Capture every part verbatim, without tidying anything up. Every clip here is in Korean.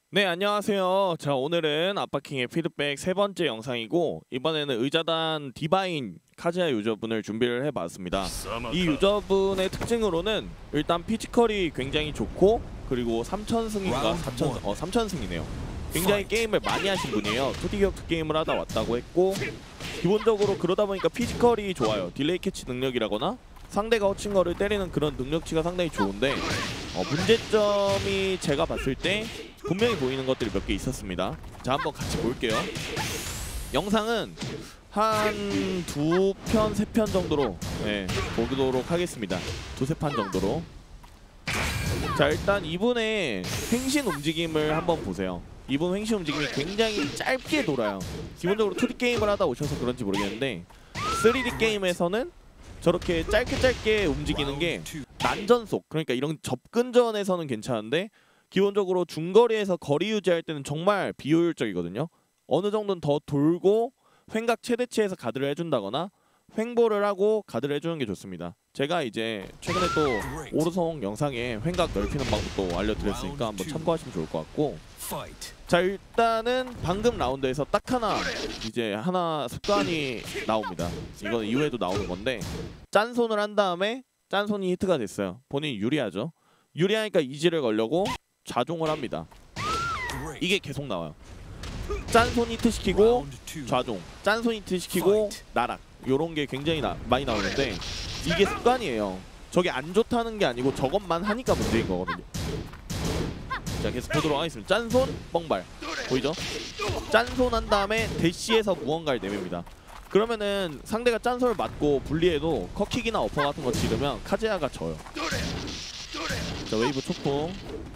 네, 안녕하세요. 자, 오늘은 아빠킹의 피드백 세 번째 영상이고, 이번에는 의자단 디바인 카즈야 유저분을 준비를 해봤습니다. 이 유저분의 특징으로는 일단 피지컬이 굉장히 좋고, 그리고 삼천 승인가 사천, 어 삼천 승이네요. 굉장히 게임을 많이 하신 분이에요. 투디 격투 게임을 하다 왔다고 했고, 기본적으로 그러다 보니까 피지컬이 좋아요. 딜레이 캐치 능력이라거나 상대가 허친 거를 때리는 그런 능력치가 상당히 좋은데, 어, 문제점이 제가 봤을 때 분명히 보이는 것들이 몇 개 있었습니다. 자, 한번 같이 볼게요. 영상은 한 두 편, 세 편 정도로 네, 보도록 하겠습니다. 두세 판 정도로. 자, 일단 이분의 횡신 움직임을 한번 보세요. 이분 횡신 움직임이 굉장히 짧게 돌아요. 기본적으로 투디 게임을 하다 오셔서 그런지 모르겠는데 쓰리디 게임에서는 저렇게 짧게 짧게 움직이는 게 난전속, 그러니까 이런 접근전에서는 괜찮은데 기본적으로 중거리에서 거리 유지할 때는 정말 비효율적이거든요. 어느 정도는 더 돌고 횡각 최대치에서 가드를 해준다거나 횡보를 하고 가드를 해주는 게 좋습니다. 제가 이제 최근에 또 오르송 영상에 횡각 넓히는 방법도 알려드렸으니까 한번 참고하시면 좋을 것 같고, 자, 일단은 방금 라운드에서 딱 하나 이제 하나 습관이 나옵니다. 이건 이후에도 나오는 건데, 짠손을 한 다음에 짠손이 히트가 됐어요. 본인이 유리하죠. 유리하니까 이지를 걸려고 좌종을 합니다. 이게 계속 나와요. 짠손 히트 시키고 좌종, 짠손 히트 시키고 나락, 요런 게 굉장히 나, 많이 나오는데 이게 습관이에요. 저게 안 좋다는 게 아니고 저것만 하니까 문제인 거거든요. 자, 계속 보도록 하겠습니다. 짠손 뻥발 보이죠? 짠손 한 다음에 대시에서 무언가를 내밉니다. 그러면은 상대가 짠손을 맞고 분리해도 컷킥이나 어퍼 같은 거 지르면 카즈야가 져요. 자, 웨이브 초풍.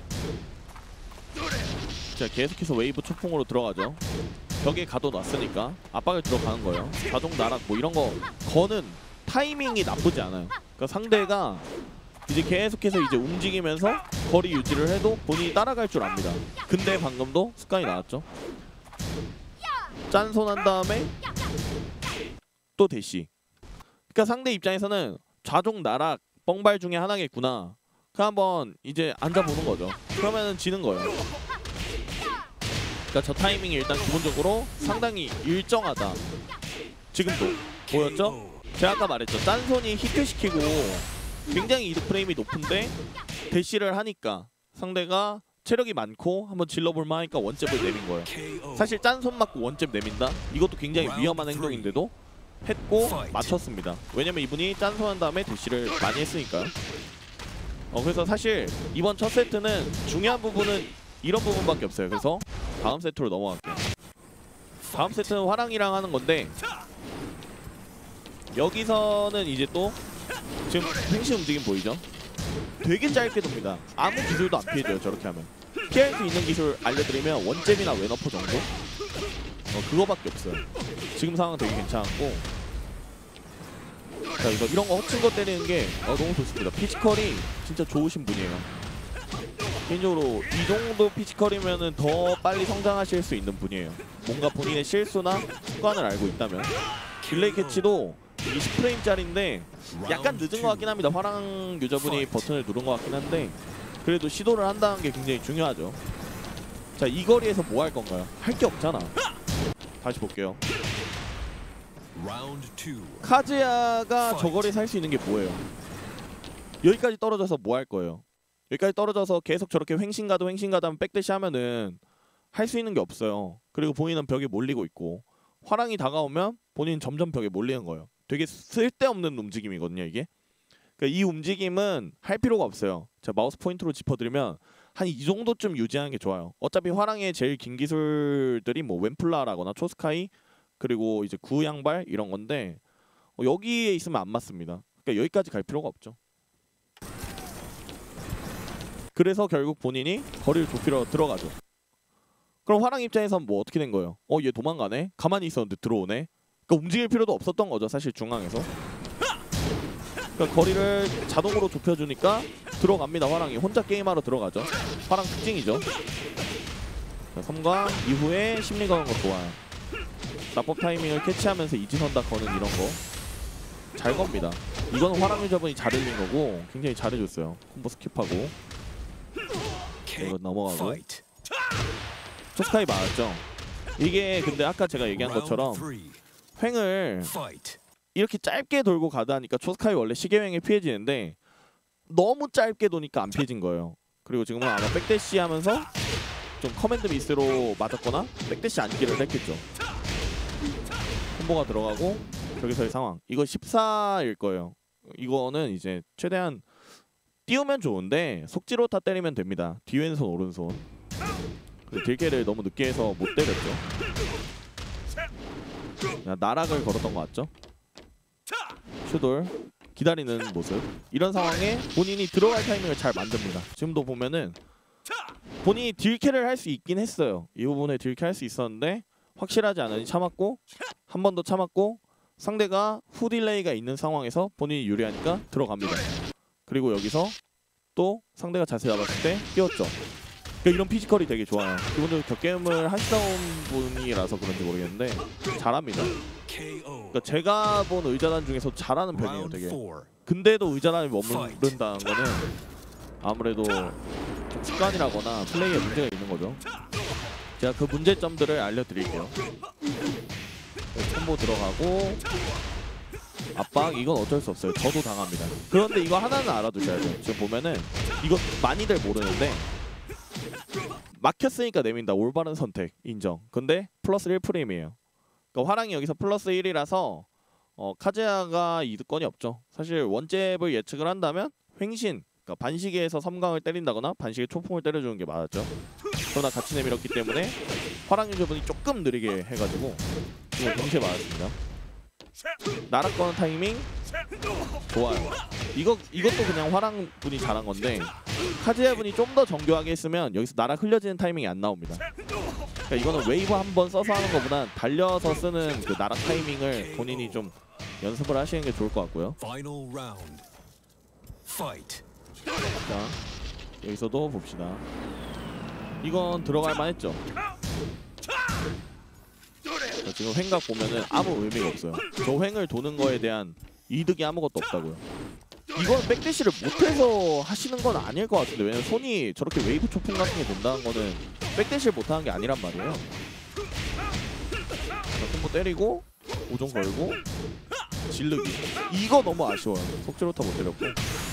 자, 계속해서 웨이브 초풍으로 들어가죠. 벽에 가둬놨으니까 압박을 들어가는 거예요. 자동 나락 뭐 이런 거 거는 타이밍이 나쁘지 않아요. 그러니까 상대가 이제 계속해서 이제 움직이면서 거리 유지를 해도 본인이 따라갈 줄 압니다. 근데 방금도 습관이 나왔죠. 짠손 한 다음에 또 대시. 그러니까 상대 입장에서는 좌종 나락 뻥발 중에 하나겠구나. 그 한번 이제 앉아보는 거죠. 그러면은 지는 거예요. 그러니까 저 타이밍이 일단 기본적으로 상당히 일정하다. 지금도 보였죠? 제가 아까 말했죠. 짠손이 히트시키고 굉장히 이득 프레임이 높은데 대시를 하니까 상대가 체력이 많고 한번 질러볼만 하니까 원잽을 내민 거예요. 사실 짠손 맞고 원잽 내민다? 이것도 굉장히 위험한 행동인데도 했고 맞췄습니다. 왜냐면 이분이 짠손 한 다음에 대시를 많이 했으니까요. 어, 그래서 사실 이번 첫 세트는 중요한 부분은 이런 부분밖에 없어요. 그래서 다음 세트로 넘어갈게요. 다음 세트는 화랑이랑 하는 건데, 여기서는 이제 또 지금 횡신 움직임 보이죠? 되게 짧게 돕니다. 아무 기술도 안 피해줘요. 저렇게 하면 피할 수 있는 기술 알려드리면 원잽이나 왼어퍼 정도? 어, 그거밖에 없어요. 지금 상황은 되게 괜찮았고, 자, 이거 이런 거 허친 거 때리는 게 어, 너무 좋습니다. 피지컬이 진짜 좋으신 분이에요. 개인적으로 이 정도 피지컬이면은 더 빨리 성장하실 수 있는 분이에요. 뭔가 본인의 실수나 습관을 알고 있다면. 딜레이 캐치도 이십 프레임짜리인데 약간 늦은 것 같긴 합니다. 화랑 유저분이 버튼을 누른 것 같긴 한데 그래도 시도를 한다는 게 굉장히 중요하죠. 자, 이 거리에서 뭐 할 건가요? 할 게 없잖아. 다시 볼게요. 카즈야가 저 거리에서 할 수 있는 게 뭐예요? 여기까지 떨어져서 뭐 할 거예요? 여기까지 떨어져서 계속 저렇게 횡신가도 횡신가도 하면 백대시 하면은 할 수 있는 게 없어요. 그리고 본인은 벽에 몰리고 있고, 화랑이 다가오면 본인은 점점 벽에 몰리는 거예요. 되게 쓸데없는 움직임이거든요, 이게. 그러니까 이 움직임은 할 필요가 없어요. 제가 마우스 포인트로 짚어드리면 한 이 정도쯤 유지하는 게 좋아요. 어차피 화랑의 제일 긴 기술들이 뭐 웬플라라거나 초스카이, 그리고 이제 구양발 이런 건데 어, 여기에 있으면 안 맞습니다. 그러니까 여기까지 갈 필요가 없죠. 그래서 결국 본인이 거리를 좁히러 들어가죠. 그럼 화랑 입장에서는 뭐 어떻게 된 거예요? 어, 얘 도망가네? 가만히 있었는데 들어오네? 그러니까 움직일 필요도 없었던 거죠, 사실 중앙에서. 그러니까 거리를 자동으로 좁혀주니까 들어갑니다. 화랑이 혼자 게임하러 들어가죠. 화랑 특징이죠. 자, 섬광 이후에 심리 거는 거 좋아요. 나법 타이밍을 캐치하면서 이지선다 거는 이런 거 잘 겁니다. 이건 화랑 유저분이 잘 흘린 거고 굉장히 잘해줬어요. 콤보 스킵하고. 네, 이거 넘어가고. 초스카이 맞았죠. 이게 근데 아까 제가 얘기한 것처럼 횡을 이렇게 짧게 돌고 가다 하니까 초스카이 원래 시계횡이 피해지는데 너무 짧게 도니까 안 피해진 거예요. 그리고 지금은 아마 백대시 하면서 좀 커맨드 미스로 맞았거나 백대시 안기를 했겠죠. 콤보가 들어가고 저기서의 상황. 이거 십사일 거예요. 이거는 이제 최대한 띄우면 좋은데 속지로 타 때리면 됩니다. 뒤왼손 오른손. 딜캐를 너무 늦게 해서 못 때렸죠. 야, 나락을 걸었던 것 같죠? 슈돌 기다리는 모습. 이런 상황에 본인이 들어갈 타이밍을 잘 만듭니다. 지금도 보면은 본인이 딜캐를 할 수 있긴 했어요. 이 부분에 딜캐 할 수 있었는데 확실하지 않으니 참았고 한 번 더 참았고 상대가 후 딜레이가 있는 상황에서 본인이 유리하니까 들어갑니다. 그리고 여기서 또 상대가 자세 잡았을 때 뛰었죠. 그러니까 이런 피지컬이 되게 좋아요. 기본적으로 격게임을 하시던 분이라서 그런지 모르겠는데 잘합니다. 그러니까 제가 본 의자단 중에서 잘하는 편이에요. 되게. 근데도 의자단이 머무른다는 거는 아무래도 좀 습관이라거나 플레이에 문제가 있는 거죠. 제가 그 문제점들을 알려드릴게요. 콤보 들어가고 압박. 이건 어쩔 수 없어요. 저도 당합니다. 그런데 이거 하나는 알아두셔야 돼요. 지금 보면은 이거 많이들 모르는데 막혔으니까 내민다. 올바른 선택 인정. 근데 플러스 일 프레임이에요. 그러니까 화랑이 여기서 플러스 일이라서 어, 카즈야가 이득권이 없죠. 사실 원잽을 예측을 한다면 횡신, 그러니까 반시계에서 섬광을 때린다거나 반시계 초풍을 때려주는 게 맞았죠. 그러나 같이 내밀었기 때문에 화랑 유저분이 조금 느리게 해가지고 이거 동시에 맞았습니다. 나락 거는 타이밍 좋아요. 이거, 이것도 그냥 화랑 분이 잘한 건데 카즈야 분이 좀 더 정교하게 했으면 여기서 나락 흘려지는 타이밍이 안 나옵니다. 그러니까 이거는 웨이브 한번 써서 하는 것보단 달려서 쓰는 그 나락 타이밍을 본인이 좀 연습을 하시는 게 좋을 것 같고요. 자, 여기서도 봅시다. 이건 들어갈 만했죠. 자, 지금 횡각 보면은 아무 의미가 없어요. 저 횡을 도는 거에 대한 이득이 아무것도 없다고요. 이건 백대시를 못해서 하시는 건 아닐 것 같은데, 왜냐면 손이 저렇게 웨이브 초풍 같은 게 된다는 거는 백대시를 못하는 게 아니란 말이에요. 자, 콤보 때리고 오종 걸고 질르기. 이거 너무 아쉬워요. 속지로타 못 때렸고.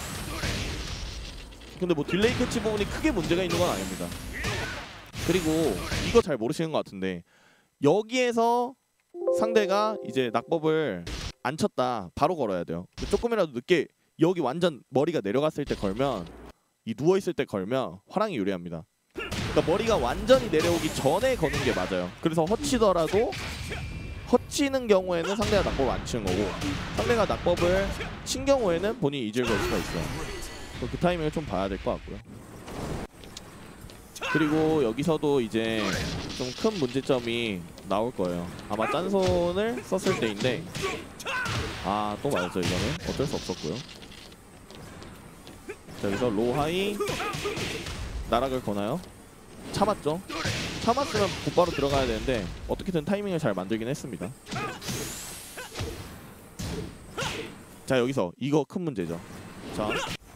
근데 뭐 딜레이 캐치 부분이 크게 문제가 있는 건 아닙니다. 그리고 이거 잘 모르시는 것 같은데 여기에서 상대가 이제 낙법을 안 쳤다 바로 걸어야 돼요. 조금이라도 늦게 여기 완전 머리가 내려갔을 때 걸면, 이 누워있을 때 걸면 화랑이 유리합니다. 그러니까 머리가 완전히 내려오기 전에 거는 게 맞아요. 그래서 허치더라도 허치는 경우에는 상대가 낙법을 안 치는 거고, 상대가 낙법을 친 경우에는 본인이 이질 걸 수가 있어요. 그 타이밍을 좀 봐야 될 것 같고요. 그리고 여기서도 이제 좀 큰 문제점이 나올 거예요. 아마 짠손을 썼을 때인데, 아, 또 맞았죠. 이거는 어쩔 수 없었고요. 자, 여기서 로하이 나락을 거나요? 참았죠. 참았으면 곧바로 들어가야 되는데 어떻게든 타이밍을 잘 만들긴 했습니다. 자, 여기서 이거 큰 문제죠. 자,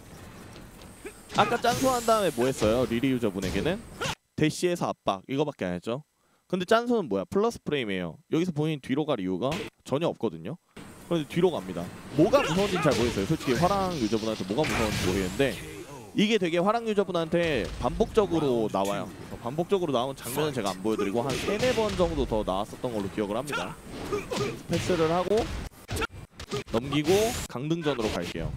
아까 짠손 한 다음에 뭐 했어요? 리리 유저분에게는 대시에서 압박 이거밖에 안 했죠. 근데 짠손은 뭐야? 플러스 프레임이에요. 여기서 본인 뒤로 갈 이유가 전혀 없거든요. 그런데 뒤로 갑니다. 뭐가 무서운지는 잘 모르겠어요. 솔직히 화랑 유저분한테 뭐가 무서운지 모르겠는데 이게 되게 화랑 유저분한테 반복적으로 나와요. 반복적으로 나온 장면은 제가 안 보여드리고 한 세네 번 정도 더 나왔었던 걸로 기억을 합니다. 패스를 하고 넘기고 강등전으로 갈게요.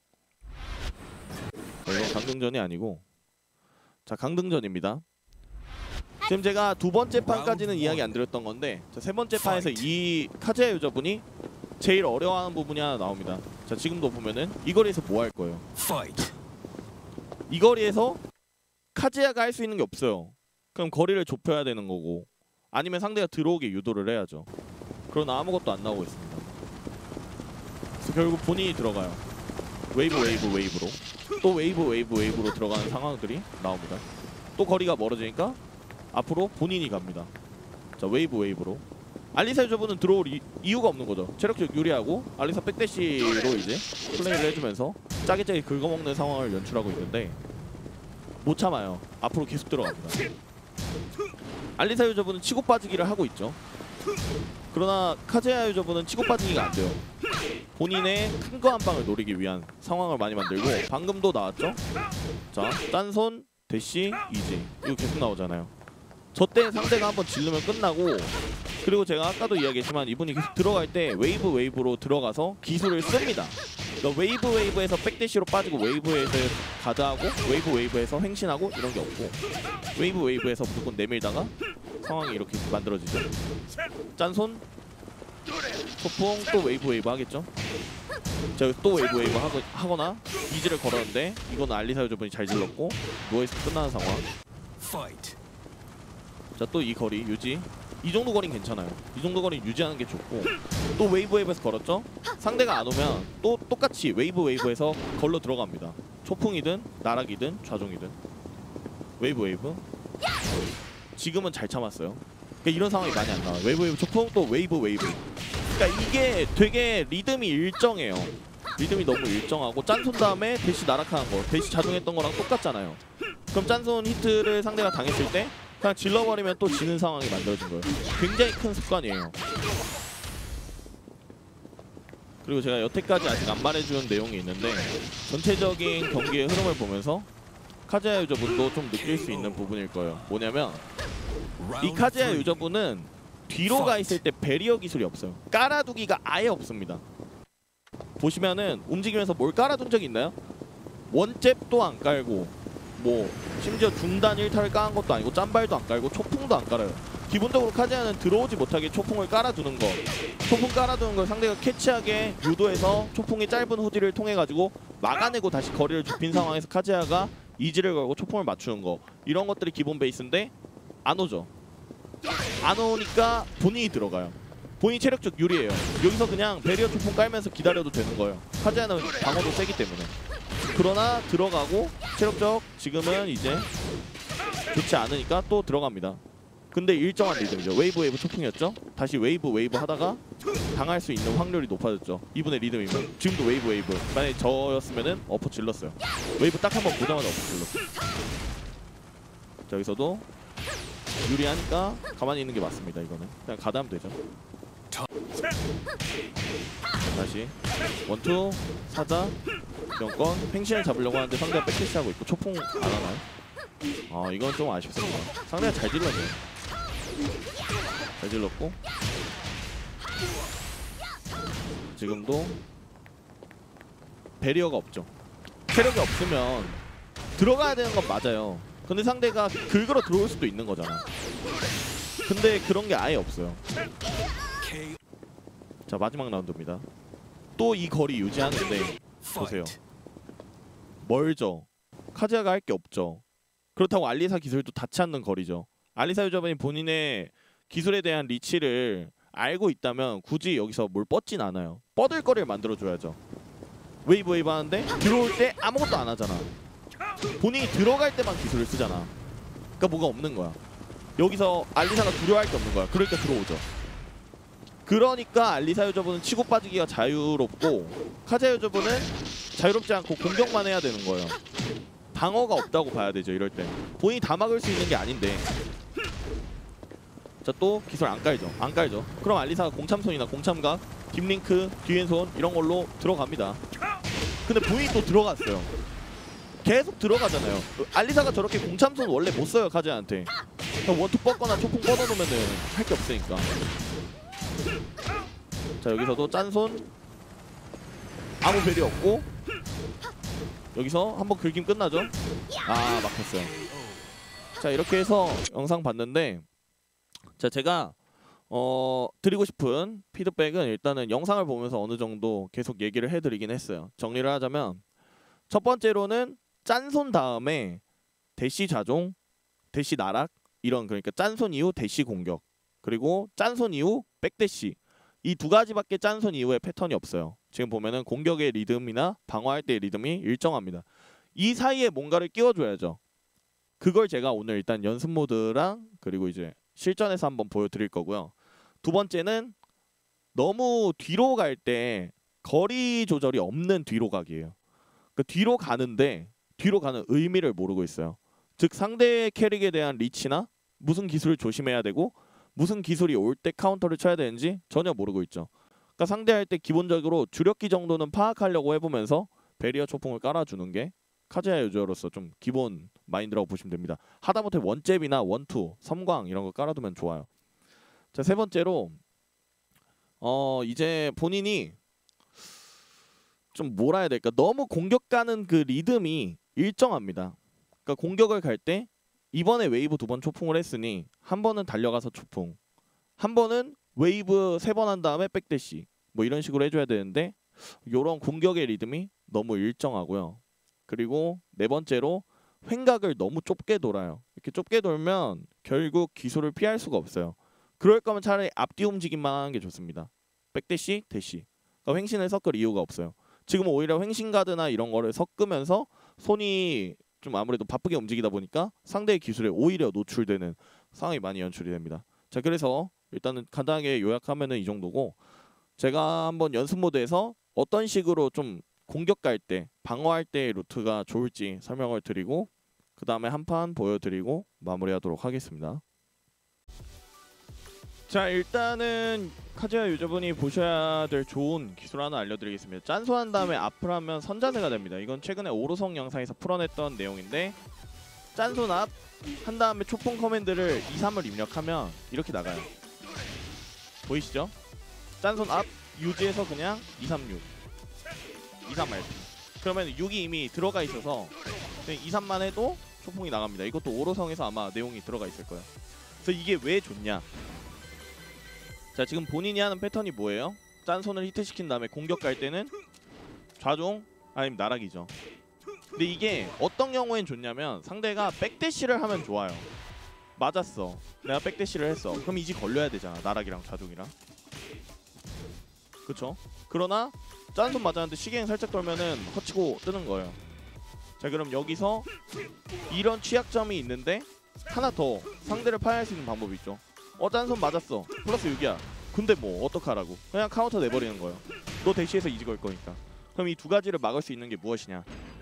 이건 강등전이 아니고, 자, 강등전입니다. 지금 제가 두 번째 판까지는 이야기 안 드렸던 건데, 자, 세 번째 판에서 이 카즈야 유저분이 제일 어려워하는 부분이 하나 나옵니다. 자, 지금도 보면은 이 거리에서 뭐 할 거예요? 이 거리에서 카즈야가 할 수 있는 게 없어요. 그럼 거리를 좁혀야 되는 거고, 아니면 상대가 들어오게 유도를 해야죠. 그러나 아무것도 안 나오고 있습니다. 그래서 결국 본인이 들어가요. 웨이브 웨이브 웨이브로. 또 웨이브 웨이브 웨이브로 들어가는 상황들이 나옵니다. 또 거리가 멀어지니까 앞으로 본인이 갑니다. 자, 웨이브 웨이브로. 알리사 유저분은 들어올 이, 이유가 없는 거죠. 체력적 유리하고 알리사 백대시로 이제 플레이를 해주면서 짜게 짜게 긁어먹는 상황을 연출하고 있는데 못 참아요. 앞으로 계속 들어갑니다. 알리사 유저분은 치고 빠지기를 하고 있죠. 그러나 카즈야 유저분은 치고 빠지기가 안 돼요. 본인의 큰 거 한 방을 노리기 위한 상황을 많이 만들고 방금도 나왔죠. 자, 짠손, 대시, 이지 이거 계속 나오잖아요. 저 때 상대가 한번 질르면 끝나고, 그리고 제가 아까도 이야기했지만 이분이 계속 들어갈 때 웨이브 웨이브로 들어가서 기술을 씁니다. 그러니까 웨이브 웨이브에서 백대시로 빠지고 웨이브에서 가드하고 웨이브 웨이브에서 횡신하고 이런 게 없고, 웨이브 웨이브에서 무조건 내밀다가 상황이 이렇게 만들어지죠. 짠손, 소풍, 또 웨이브 웨이브 하겠죠. 자, 또 웨이브 웨이브 하거, 하거나 이지를 걸었는데 이건 알리사 유저분이 잘 질렀고 누워있어 끝나는 상황. 자, 또 이 거리 유지. 이 정도 거리는 괜찮아요. 이 정도 거리는 유지하는 게 좋고, 또 웨이브 웨이브에서 걸었죠? 상대가 안 오면 또 똑같이 웨이브 웨이브에서 걸러 들어갑니다. 초풍이든 나락이든 좌종이든. 웨이브 웨이브. 지금은 잘 참았어요. 그러니까 이런 상황이 많이 안 나와요. 웨이브 웨이브 초풍, 또 웨이브 웨이브. 그러니까 이게 되게 리듬이 일정해요. 리듬이 너무 일정하고, 짠손 다음에 대시 나락하는 거, 대시 자동했던 거랑 똑같잖아요. 그럼 짠손 히트를 상대가 당했을 때 그냥 질러버리면 또 지는 상황이 만들어진 거예요. 굉장히 큰 습관이에요. 그리고 제가 여태까지 아직 안 말해준 내용이 있는데, 전체적인 경기의 흐름을 보면서 카즈야 유저분도 좀 느낄 수 있는 부분일 거예요. 뭐냐면 이 카즈야 유저분은 뒤로 가 있을 때 베리어 기술이 없어요. 깔아두기가 아예 없습니다. 보시면은 움직이면서 뭘 깔아둔 적이 있나요? 원잽도 안 깔고, 뭐 심지어 중단 일타를 까는 것도 아니고 짬발도 안 깔고 초풍도 안 깔아요. 기본적으로 카즈야는 들어오지 못하게 초풍을 깔아두는 거, 초풍 깔아두는 걸 상대가 캐치하게 유도해서 초풍의 짧은 후디를 통해 가지고 막아내고 다시 거리를 좁힌 상황에서 카즈야가 이지를 걸고 초풍을 맞추는 거, 이런 것들이 기본 베이스인데 안 오죠. 안 오니까 본인이 들어가요. 본인이 체력적 유리해요. 여기서 그냥 베리어 초풍 깔면서 기다려도 되는 거예요. 카즈야는 방어도 세기 때문에. 그러나 들어가고 체력적 지금은 이제 좋지 않으니까 또 들어갑니다. 근데 일정한 리듬이죠. 웨이브 웨이브 초풍이었죠. 다시 웨이브 웨이브 하다가 당할 수 있는 확률이 높아졌죠. 이분의 리듬이면. 지금도 웨이브 웨이브. 만약에 저였으면은 어퍼 질렀어요. 웨이브 딱 한 번 보자마자 어퍼 질렀어요. 자, 여기서도 유리하니까 가만히 있는 게 맞습니다. 이거는 그냥 가다하면 되죠. 다시 원투 사자 영권 팽신을 잡으려고 하는데 상대가 백캐시하고 있고 초풍 안 하나요? 아, 이건 좀 아쉽습니다. 상대가 잘 질렀네요. 잘 질렀고 지금도 베리어가 없죠. 체력이 없으면 들어가야 되는 건 맞아요. 근데 상대가 긁으러 들어올 수도 있는 거잖아. 근데 그런 게 아예 없어요. 자, 마지막 라운드입니다. 또 이 거리 유지하는데 보세요. 멀죠. 카즈야가 할 게 없죠. 그렇다고 알리사 기술도 닿지 않는 거리죠. 알리사 유저분이 본인의 기술에 대한 리치를 알고 있다면 굳이 여기서 뭘 뻗진 않아요. 뻗을 거리를 만들어줘야죠. 웨이브 웨이브 하는데 들어올 때 아무것도 안 하잖아. 본인이 들어갈 때만 기술을 쓰잖아. 그러니까 뭐가 없는 거야. 여기서 알리사가 두려워할 게 없는 거야. 그러니까 들어오죠. 그러니까 알리사 유저분은 치고 빠지기가 자유롭고 카즈야 유저분은 자유롭지 않고 공격만 해야 되는 거예요. 방어가 없다고 봐야 되죠. 이럴 때 본인이 다 막을 수 있는 게 아닌데. 자, 또 기술 안 깔죠. 안 깔죠. 그럼 알리사가 공참손이나 공참각, 딥링크, 뒤엔손 이런 걸로 들어갑니다. 근데 본인이 또 들어갔어요. 계속 들어가잖아요. 알리사가 저렇게 공참손 원래 못 써요. 카즈야한테 원투 뻗거나 초풍 뻗어놓으면 할 게 없으니까. 자, 여기서도 짠손 아무 벨이 없고 여기서 한번 긁기면 끝나죠. 아, 막혔어요. 자, 이렇게 해서 영상 봤는데, 자, 제가 어, 드리고 싶은 피드백은 일단은 영상을 보면서 어느 정도 계속 얘기를 해드리긴 했어요. 정리를 하자면 첫 번째로는 짠손 다음에 대시 자종, 대시 나락 이런, 그러니까 짠손 이후 대시 공격, 그리고 짠손 이후 백대시, 이 두 가지밖에 짠손 이후에 패턴이 없어요. 지금 보면은 공격의 리듬이나 방어할 때의 리듬이 일정합니다. 이 사이에 뭔가를 끼워줘야죠. 그걸 제가 오늘 일단 연습 모드랑 그리고 이제 실전에서 한번 보여드릴 거고요. 두 번째는 너무 뒤로 갈 때 거리 조절이 없는 뒤로 가기예요. 그 뒤로 가는데 뒤로 가는 의미를 모르고 있어요. 즉 상대의 캐릭에 대한 리치나 무슨 기술을 조심해야 되고 무슨 기술이 올 때 카운터를 쳐야 되는지 전혀 모르고 있죠. 그러니까 상대할 때 기본적으로 주력기 정도는 파악하려고 해보면서 베리어 초풍을 깔아주는 게 카즈야 유저로서 좀 기본 마인드라고 보시면 됩니다. 하다못해 원잽이나 원투, 섬광 이런 거 깔아두면 좋아요. 자, 세 번째로 어 이제 본인이 좀 뭐라 해야 될까, 너무 공격 가는 그 리듬이 일정합니다. 그러니까 공격을 갈 때 이번에 웨이브 두 번 초풍을 했으니 한 번은 달려가서 초풍, 한 번은 웨이브 세 번 한 다음에 백대시 뭐 이런 식으로 해줘야 되는데 요런 공격의 리듬이 너무 일정하고요. 그리고 네 번째로 횡각을 너무 좁게 돌아요. 이렇게 좁게 돌면 결국 기술을 피할 수가 없어요. 그럴 거면 차라리 앞뒤 움직임만 하는 게 좋습니다. 백대시, 대시. 그러니까 횡신을 섞을 이유가 없어요. 지금 오히려 횡신 가드나 이런 거를 섞으면서 손이 좀 아무래도 바쁘게 움직이다 보니까 상대의 기술에 오히려 노출되는 상황이 많이 연출이 됩니다. 자, 그래서 일단은 간단하게 요약하면은 이 정도고, 제가 한번 연습 모드에서 어떤 식으로 좀 공격 갈 때, 방어할 때의 루트가 좋을지 설명을 드리고 그 다음에 한 판 보여드리고 마무리하도록 하겠습니다. 자, 일단은 카즈야 유저분이 보셔야 될 좋은 기술 하나 알려드리겠습니다. 짠소한 다음에 앞을 하면 선자세가 됩니다. 이건 최근에 오로성 영상에서 풀어냈던 내용인데, 짠손 앞 한 다음에 초풍 커맨드를 이, 삼을 입력하면 이렇게 나가요. 보이시죠? 짠손 앞 유지해서 그냥 이, 삼, 육 이, 삼 알피. 그러면 육이 이미 들어가 있어서 그냥 이, 삼만 해도 초풍이 나갑니다. 이것도 오로성에서 아마 내용이 들어가 있을 거예요. 그래서 이게 왜 좋냐, 자, 지금 본인이 하는 패턴이 뭐예요? 짠손을 히트시킨 다음에 공격 갈 때는 좌종 아니면 나락이죠. 근데 이게 어떤 경우엔 좋냐면 상대가 백대시를 하면 좋아요. 맞았어, 내가 백대시를 했어. 그럼 이지 걸려야 되잖아, 나락이랑 좌종이랑. 그쵸? 그러나 짠손 맞았는데 시계행 살짝 돌면은 허치고 뜨는 거예요. 자, 그럼 여기서 이런 취약점이 있는데 하나 더 상대를 파괴할 수 있는 방법이 있죠. 어, 짠손 맞았어, 플러스 육이야. 근데 뭐 어떡하라고, 그냥 카운터 내버리는 거예요. 너 대시해서 이지 걸 거니까. 그럼 이 두 가지를 막을 수 있는 게 무엇이냐,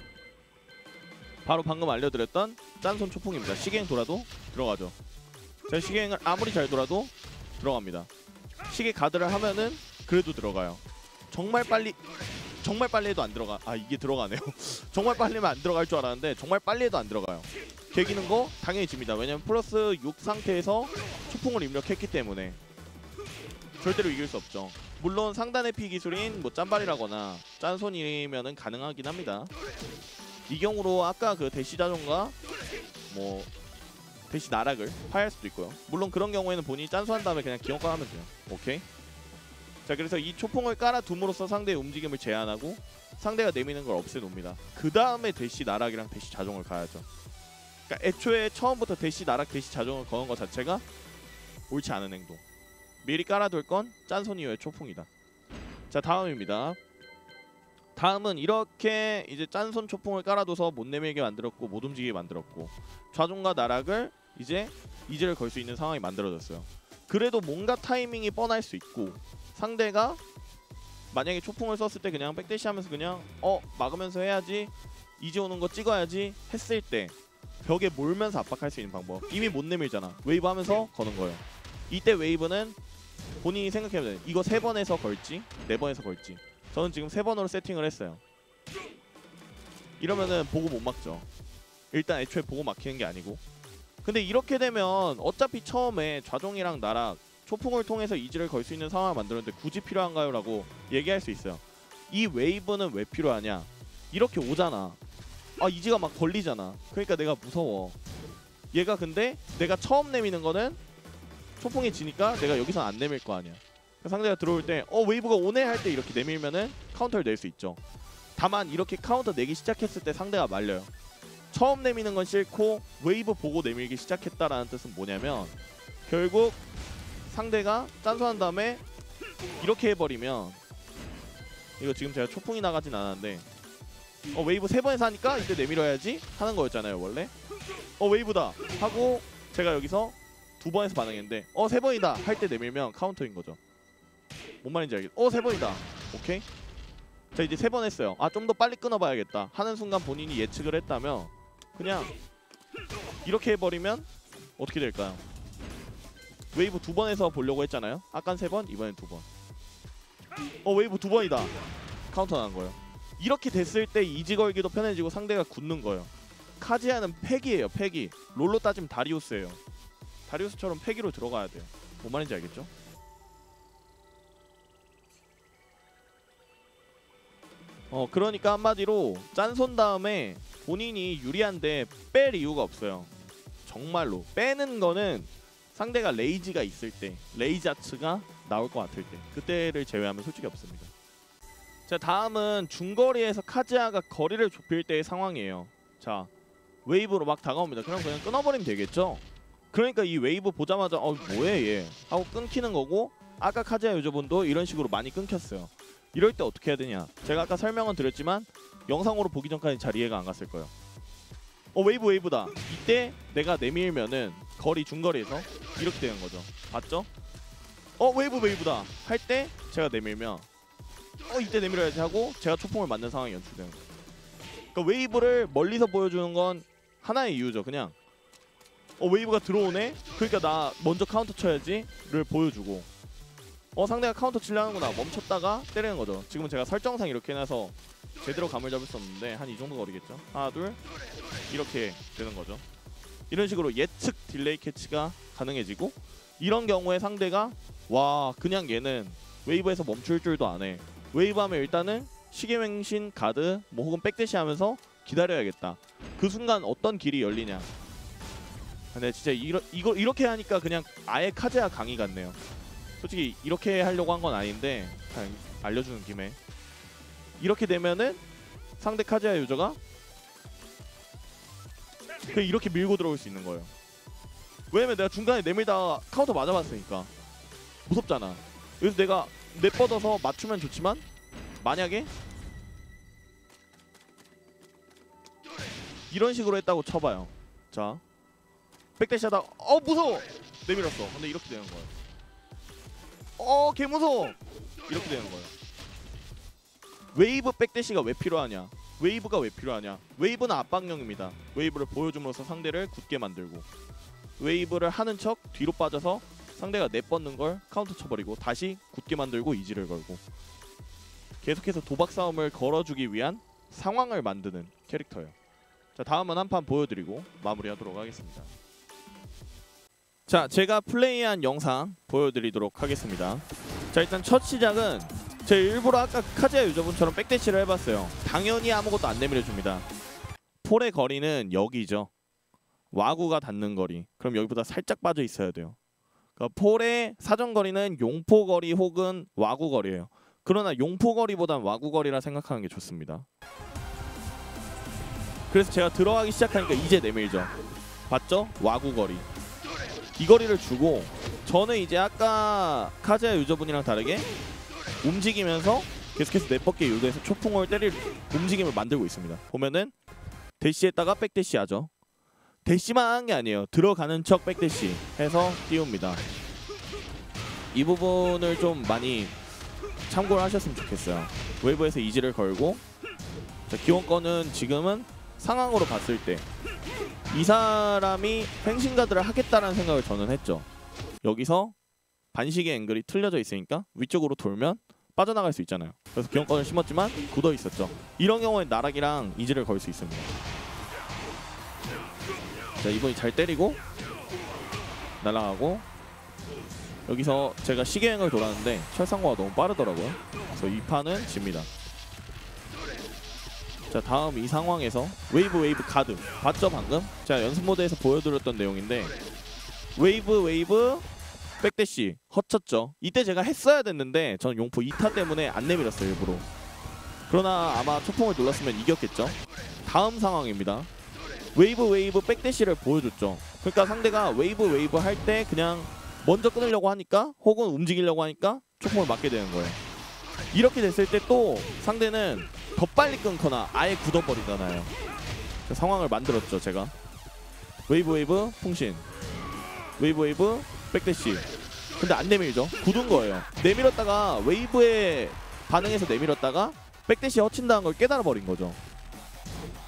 바로 방금 알려드렸던 짠손 초풍입니다. 시계행 돌아도 들어가죠. 자, 시계행을 아무리 잘 돌아도 들어갑니다. 시계 가드를 하면은 그래도 들어가요. 정말 빨리 정말 빨리 해도 안 들어가. 아, 이게 들어가네요. 정말 빨리 하면 안 들어갈 줄 알았는데 정말 빨리 해도 안 들어가요. 개기는 거 당연히 집니다. 왜냐면 플러스 육 상태에서 초풍을 입력했기 때문에 절대로 이길 수 없죠. 물론 상단의 피 기술인 뭐 짠발이라거나 짠손이면은 가능하긴 합니다. 이 경우로 아까 그 대시 자존과 뭐 대시 나락을 파할 수도 있고요. 물론 그런 경우에는 본인이 짠소한 다음에 그냥 기억과 하면 돼요. 오케이? 자, 그래서 이 초풍을 깔아둠으로써 상대의 움직임을 제한하고 상대가 내미는 걸 없애놓습니다. 그 다음에 대시 나락이랑 대시 자종을 가야죠. 그러니까 애초에 처음부터 대시 나락 대시 자종을 거는 것 자체가 옳지 않은 행동. 미리 깔아둘 건 짠손 이후의 초풍이다. 자, 다음입니다. 다음은 이렇게 이제 짠손 초풍을 깔아둬서 못 내밀게 만들었고 못 움직이게 만들었고 좌종과 나락을 이제 이지를 걸 수 있는 상황이 만들어졌어요. 그래도 뭔가 타이밍이 뻔할 수 있고 상대가 만약에 초풍을 썼을 때 그냥 백대시 하면서 그냥 어 막으면서 해야지, 이지 오는 거 찍어야지 했을 때 벽에 몰면서 압박할 수 있는 방법. 이미 못 내밀잖아. 웨이브 하면서 거는 거예요. 이때 웨이브는 본인이 생각해보세요. 이거 세 번에서 걸지 네 번에서 걸지. 저는 지금 세 번으로 세팅을 했어요. 이러면은 보고 못 막죠. 일단 애초에 보고 막히는 게 아니고. 근데 이렇게 되면 어차피 처음에 좌종이랑 나락 초풍을 통해서 이지를 걸 수 있는 상황을 만들었는데 굳이 필요한가요? 라고 얘기할 수 있어요. 이 웨이브는 왜 필요하냐, 이렇게 오잖아. 아, 이지가 막 걸리잖아. 그러니까 내가 무서워. 얘가 근데 내가 처음 내미는 거는 초풍이 지니까 내가 여기서 안 내밀 거 아니야. 상대가 들어올 때 어 웨이브가 오네 할 때 이렇게 내밀면은 카운터를 낼 수 있죠. 다만 이렇게 카운터 내기 시작했을 때 상대가 말려요. 처음 내미는 건 싫고 웨이브 보고 내밀기 시작했다라는 뜻은 뭐냐면 결국 상대가 짠소한 다음에 이렇게 해버리면, 이거 지금 제가 초풍이 나가진 않았는데 어 웨이브 세 번에서 하니까 이때 내밀어야지 하는 거였잖아요 원래. 어 웨이브다 하고 제가 여기서 두 번에서 반응했는데 어 세 번이다 할 때 내밀면 카운터인 거죠. 뭔 말인지 알겠어? 어 세 번이다. 오케이. 자, 이제 세 번 했어요. 아, 좀 더 빨리 끊어봐야겠다 하는 순간 본인이 예측을 했다면 그냥 이렇게 해버리면 어떻게 될까요? 웨이브 두 번에서 보려고 했잖아요. 아깐 세 번, 이번엔 두 번. 어 웨이브 두 번이다. 카운터 나는 거예요. 이렇게 됐을 때 이지 걸기도 편해지고 상대가 굳는 거예요. 카지아는 패기예요. 패기. 롤로 따지면 다리우스예요. 다리우스처럼 패기로 들어가야 돼요. 뭔 말인지 알겠죠? 어 그러니까 한마디로 짠손 다음에 본인이 유리한데 뺄 이유가 없어요. 정말로 빼는 거는 상대가 레이지가 있을 때, 레이자츠가 나올 것 같을 때, 그때를 제외하면 솔직히 없습니다. 자 다음은 중거리에서 카지아가 거리를 좁힐 때의 상황이에요. 자 웨이브로 막 다가옵니다. 그럼 그냥 끊어버리면 되겠죠? 그러니까 이 웨이브 보자마자 어 뭐해 얘 하고 끊기는 거고, 아까 카지아 유저분도 이런 식으로 많이 끊겼어요. 이럴 때 어떻게 해야 되냐, 제가 아까 설명은 드렸지만 영상으로 보기 전까지 잘 이해가 안 갔을 거예요. 어 웨이브 웨이브다. 이때 내가 내밀면은 거리 중거리에서 이렇게 되는 거죠. 봤죠? 어 웨이브 웨이브다 할 때 제가 내밀면 어 이때 내밀어야지 하고 제가 초풍을 맞는 상황이 연출되는 거예요. 그러니까 웨이브를 멀리서 보여주는 건 하나의 이유죠. 그냥 어 웨이브가 들어오네? 그러니까 나 먼저 카운터 쳐야지를 보여주고, 어 상대가 카운터 치려는구나 멈췄다가 때리는 거죠. 지금 제가 설정상 이렇게 해놔서 제대로 감을 잡을 수 없는데 한 이 정도 거리겠죠. 하나 둘 이렇게 되는 거죠. 이런 식으로 예측 딜레이 캐치가 가능해지고, 이런 경우에 상대가 와 그냥 얘는 웨이브에서 멈출 줄도 안 해. 웨이브 하면 일단은 시계맹신 가드 뭐 혹은 백대시 하면서 기다려야겠다. 그 순간 어떤 길이 열리냐. 근데 진짜 이러, 이거 이렇게 하니까 그냥 아예 카즈야 강의 같네요. 솔직히 이렇게 하려고 한 건 아닌데 그냥 알려주는 김에 이렇게 되면은 상대 카즈야 유저가 그냥 이렇게 밀고 들어올 수 있는 거예요. 왜냐면 내가 중간에 내밀다가 카운터 맞아봤으니까 무섭잖아. 그래서 내가 내뻗어서 맞추면 좋지만 만약에 이런 식으로 했다고 쳐봐요. 자 백대시 하다가 어 무서워! 내밀었어. 근데 이렇게 되는 거예요. 어 개무서워! 이렇게 되는 거예요. 웨이브 백대시가 왜 필요하냐? 웨이브가 왜 필요하냐? 웨이브는 압박용입니다. 웨이브를 보여줌으로써 상대를 굳게 만들고, 웨이브를 하는 척 뒤로 빠져서 상대가 내뻗는 걸 카운터 쳐버리고 다시 굳게 만들고 이지를 걸고, 계속해서 도박 싸움을 걸어주기 위한 상황을 만드는 캐릭터예요. 자 다음은 한 판 보여드리고 마무리하도록 하겠습니다. 자 제가 플레이한 영상 보여드리도록 하겠습니다. 자 일단 첫 시작은 제 일부러 아까 카즈야 유저분처럼 백대시를 해봤어요. 당연히 아무것도 안 내밀어줍니다. 폴의 거리는 여기죠. 와구가 닿는 거리. 그럼 여기보다 살짝 빠져 있어야 돼요. 그러니까 폴의 사정거리는 용포거리 혹은 와구거리예요. 그러나 용포거리보단 와구거리라 생각하는 게 좋습니다. 그래서 제가 들어가기 시작하니까 이제 내밀죠. 봤죠? 와구거리. 이 거리를 주고 저는 이제 아까 카즈야 유저분이랑 다르게 움직이면서 계속해서 내뻗게 유도해서 초풍을 때릴 움직임을 만들고 있습니다. 보면은 대시했다가 백대시 하죠. 대시만 하는 게 아니에요. 들어가는 척 백대시 해서 띄웁니다. 이 부분을 좀 많이 참고를 하셨으면 좋겠어요. 웨이브에서 이지를 걸고, 자, 기원권은 지금은 상황으로 봤을 때 이 사람이 횡신가드를 하겠다라는 생각을 저는 했죠. 여기서 반시계 앵글이 틀려져 있으니까 위쪽으로 돌면 빠져나갈 수 있잖아요. 그래서 기원권을 심었지만 굳어 있었죠. 이런 경우에 나락이랑 이지를 걸 수 있습니다. 자 이번이 잘 때리고 날아가고, 여기서 제가 시계행을 돌았는데 철상과가 너무 빠르더라고요. 그래서 이 판은 집니다. 자 다음 이 상황에서 웨이브 웨이브 가드 봤죠 방금? 제가 연습 모드에서 보여드렸던 내용인데 웨이브 웨이브 백대시 허쳤죠. 이때 제가 했어야 됐는데 저는 용포 이 타 때문에 안 내밀었어요 일부러. 그러나 아마 초풍을 눌렀으면 이겼겠죠. 다음 상황입니다. 웨이브 웨이브 백대시를 보여줬죠. 그러니까 상대가 웨이브 웨이브 할 때 그냥 먼저 끊으려고 하니까 혹은 움직이려고 하니까 초풍을 맞게 되는 거예요. 이렇게 됐을 때 또 상대는 더 빨리 끊거나 아예 굳어버리잖아요. 그 상황을 만들었죠 제가. 웨이브 웨이브 풍신, 웨이브 웨이브 백대시. 근데 안 내밀죠. 굳은 거예요. 내밀었다가 웨이브에 반응해서 내밀었다가 백대시 허친다는 걸 깨달아 버린 거죠.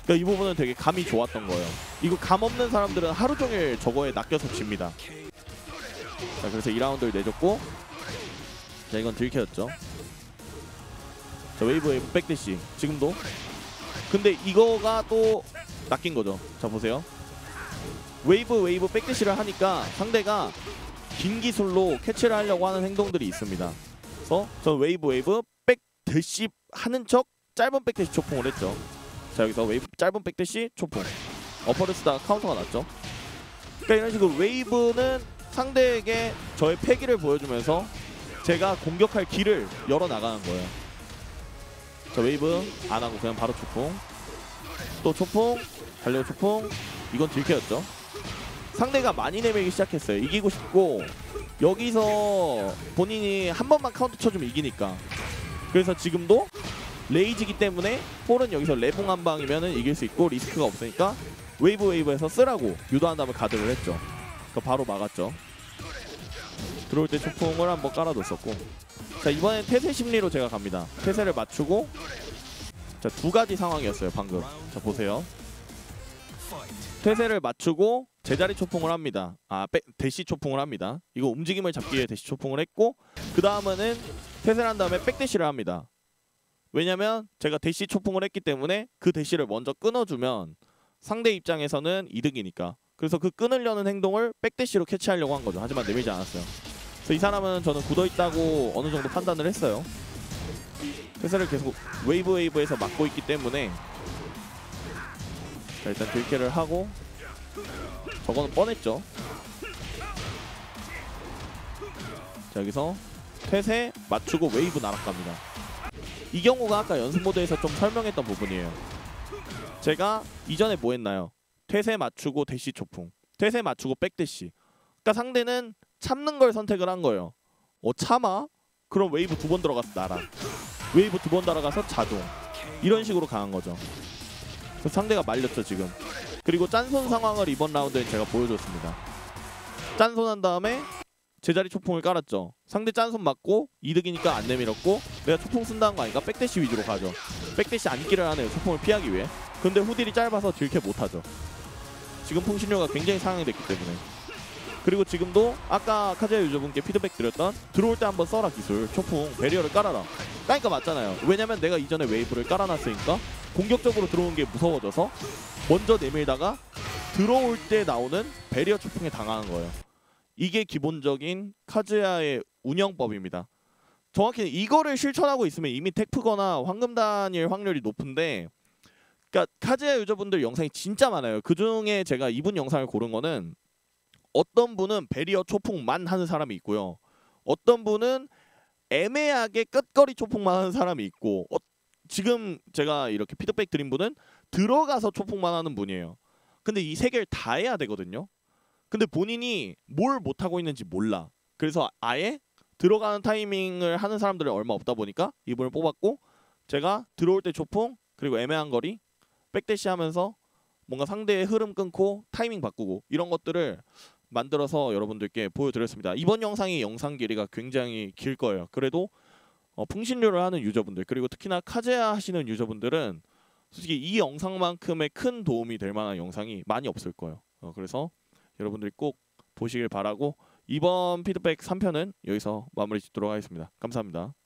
그러니까 이 부분은 되게 감이 좋았던 거예요. 이거 감 없는 사람들은 하루 종일 저거에 낚여서 집니다. 자, 그래서 이 라운드를 내줬고, 자, 이건 들켜였죠. 자, 웨이브 웨이브 백대시 지금도. 근데 이거가 또 낚인 거죠. 자, 보세요. 웨이브 웨이브 백대시를 하니까 상대가 긴 기술로 캐치를 하려고 하는 행동들이 있습니다. 그래서 저는 웨이브 웨이브 백대시 하는 척 짧은 백대시 초풍을 했죠. 자, 여기서 웨이브 짧은 백대시 초풍 어퍼를 쓰다가 카운터가 났죠. 그러니까 이런 식으로 웨이브는 상대에게 저의 패기를 보여주면서 제가 공격할 길을 열어나가는 거예요. 자, 웨이브 안하고 그냥 바로 초풍, 또 초풍, 달려 초풍. 이건 딜캐였죠. 상대가 많이 내밀기 시작했어요. 이기고 싶고, 여기서 본인이 한 번만 카운터 쳐주면 이기니까. 그래서 지금도 레이지기 때문에 폴은 여기서 레봉 한 방이면 이길 수 있고 리스크가 없으니까 웨이브 웨이브에서 쓰라고 유도한 다음에 가드를 했죠. 그러니까 바로 막았죠. 들어올 때 초풍을 한번 깔아뒀었고, 자, 이번엔 태세 심리로 제가 갑니다. 태세를 맞추고, 자, 두 가지 상황이었어요 방금. 자, 보세요. 태세를 맞추고 제자리 초풍을 합니다. 아, 빼, 대시 초풍을 합니다. 이거 움직임을 잡기 위해 대시 초풍을 했고, 그 다음에는 태세를 한 다음에 백대시를 합니다. 왜냐면 제가 대시 초풍을 했기 때문에 그 대시를 먼저 끊어주면 상대 입장에서는 이득이니까. 그래서 그 끊으려는 행동을 백대시로 캐치하려고 한 거죠. 하지만 내밀지 않았어요. 그래서 이 사람은 저는 굳어있다고 어느 정도 판단을 했어요. 태세를 계속 웨이브 웨이브에서 막고 있기 때문에. 자, 일단 딜캐를 하고, 저거는 뻔했죠. 자, 여기서 태세 맞추고 웨이브 날아갑니다. 이 경우가 아까 연습 모드에서 좀 설명했던 부분이에요. 제가 이전에 뭐 했나요? 태세 맞추고 대시 초풍, 태세 맞추고 백대시. 그러니까 상대는 참는 걸 선택을 한 거예요. 어, 참아? 그럼 웨이브 두 번 들어가서 날아. 웨이브 두 번 날아가서 자동. 이런 식으로 강한 거죠. 그래서 상대가 말렸죠 지금. 그리고 짠손 상황을 이번 라운드에 제가 보여줬습니다. 짠손 한 다음에 제자리 초풍을 깔았죠. 상대 짠손 맞고 이득이니까 안 내밀었고, 내가 초풍 쓴다는 거 아니까 백대시 위주로 가죠. 백대시 안기를 하네요. 초풍을 피하기 위해. 근데 후딜이 짧아서 딜캐 못하죠. 지금 풍신료가 굉장히 상향이 됐기 때문에. 그리고 지금도 아까 카즈야 유저분께 피드백 드렸던 들어올 때 한번 써라 기술, 초풍 베리어를 깔아라. 까니까 맞잖아요. 왜냐면 내가 이전에 웨이브를 깔아놨으니까 공격적으로 들어오는 게 무서워져서 먼저 내밀다가 들어올 때 나오는 베리어 초풍에 당하는 거예요. 이게 기본적인 카즈야의 운영법입니다. 정확히 이거를 실천하고 있으면 이미 테크거나 황금단일 확률이 높은데, 그러니까 카즈야 유저분들 영상이 진짜 많아요. 그중에 제가 이분 영상을 고른 거는 어떤 분은 베리어 초풍만 하는 사람이 있고요. 어떤 분은 애매하게 끝거리 초풍만 하는 사람이 있고, 어, 지금 제가 이렇게 피드백 드린 분은 들어가서 초풍만 하는 분이에요. 근데 이 세 개를 다 해야 되거든요. 근데 본인이 뭘 못하고 있는지 몰라. 그래서 아예 들어가는 타이밍을 하는 사람들이 얼마 없다 보니까 이분을 뽑았고, 제가 들어올 때 초풍 그리고 애매한 거리 백대시 하면서 뭔가 상대의 흐름 끊고 타이밍 바꾸고 이런 것들을 만들어서 여러분들께 보여드렸습니다. 이번 영상이 영상 길이가 굉장히 길 거예요. 그래도 어, 풍신료를 하는 유저분들, 그리고 특히나 카즈야 하시는 유저분들은 솔직히 이 영상만큼의 큰 도움이 될 만한 영상이 많이 없을 거예요. 어, 그래서 여러분들이 꼭 보시길 바라고, 이번 피드백 삼 편은 여기서 마무리 짓도록 하겠습니다. 감사합니다.